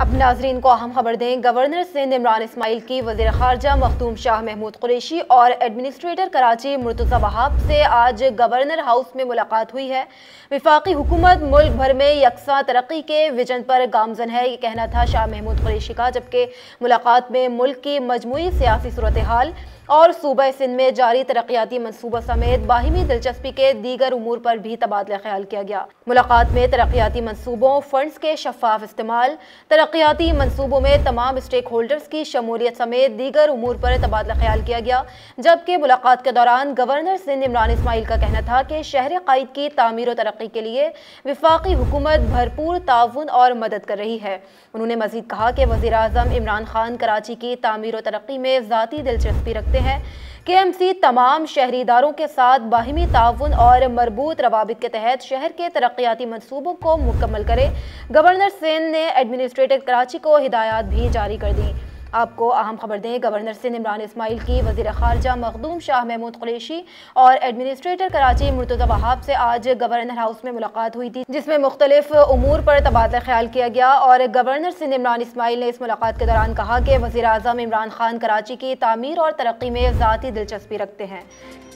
अब नाजरीन को अहम खबर दें। गवर्नर सिंध इमरान इस्माइल की वज़ीर ख़ारजा मखदूम शाह महमूद कुरैशी और एडमिनिस्ट्रेटर कराची मुर्तज़ा वहाब से आज गवर्नर हाउस में मुलाकात हुई है। वफाकी हुकूमत मुल्क भर में यकसा तरक्की के विजन पर गामजन है, ये कहना था शाह महमूद कुरैशी का। जबकि मुलाकात में मुल्क की मजमूई सियासी सूरत हाल और सूबा सिंध में जारी तरक्याती मनसूबों समेत बाहिमी दिलचस्पी के दीगर उमूर पर भी तबादला ख्याल किया गया। मुलाकात में तरक्याती मनसूबों, फंड्स के शफाफ इस्तेमाल, तरक्याती मनसूबों में तमाम स्टेक होल्डर्स की शमूलियत समेत दीगर उमूर पर तबादला ख्याल किया गया। जबकि मुलाकात के दौरान गवर्नर सिंध इमरान इस्माइल का कहना था कि शहर क़ाइद की तामीर और तरक्की के लिए वफाकी हुकूमत भरपूर ताउन और मदद कर रही है। उन्होंने मजीद कहा कि वज़ीर आज़म इमरान खान कराची की तामीर और तरक्की में ज़ाती दिलचस्पी रखते हैं। KMC तमाम शहरी इदारों के साथ बाहिमी ताउन और मरबूत रवाबित के तहत शहर के तरक्याती मनसूबों को मुकम्मल करे। गवर्नर सिंध ने एडमिनिस्ट्रेटर कराची को हिदायत भी जारी कर दी। आपको अहम खबर दें, गवर्नर सिंध इमरान इस्माइल की वज़ीर ख़ारजा मखदूम शाह महमूद कुरैशी और एडमिनिस्ट्रेटर कराची मुर्तज़ा वहाब से आज गवर्नर हाउस में मुलाकात हुई थी, जिसमें मुख्तलिफ उमूर पर तबादला ख्याल किया गया। और गवर्नर सिंध इमरान इस्माइल ने इस मुलाकात के दौरान कहा कि वज़ीर आज़म इमरान खान कराची की तामीर और तरक्की में ज़ाती दिलचस्पी रखते हैं।